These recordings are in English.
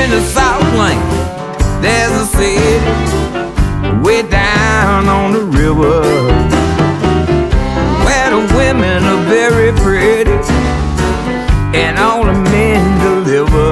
in the South Lane, there's a city way down on the river, where the women are very pretty and all the men deliver.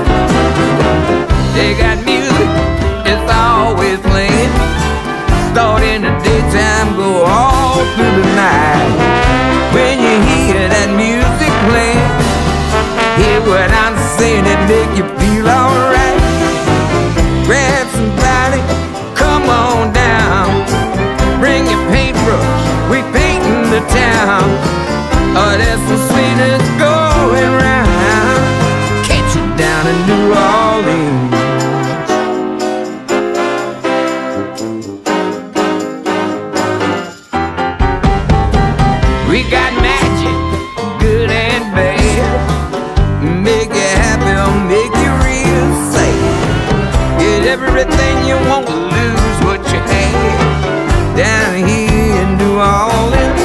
They got music, it's always playing, start in the daytime, go all through the night. When you hear that music playing, hear what I'm saying, it make you feel alright. Grab somebody, come on down, bring your paintbrush, we painting the town. Oh, there's some sweetness going round, catch you down in New Orleans. We got magic, good and bad, make you happy or make you real sad. Get everything you want, lose what you had, down here in New Orleans.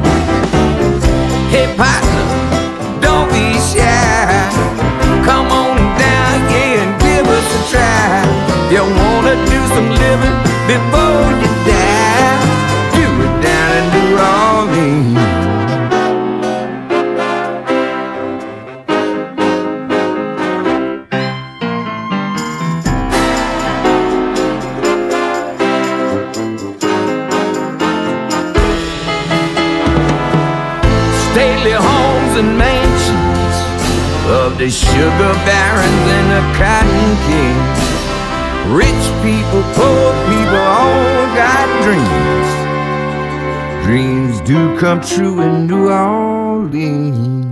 Hey partner, don't be shy, come on down here and give us a try. You wanna do some living before you die, do it down in New Orleans. Stately homes and mansions of the sugar barons and the cotton kings. Rich people, poor people, all got dreams. Dreams do come true in New Orleans.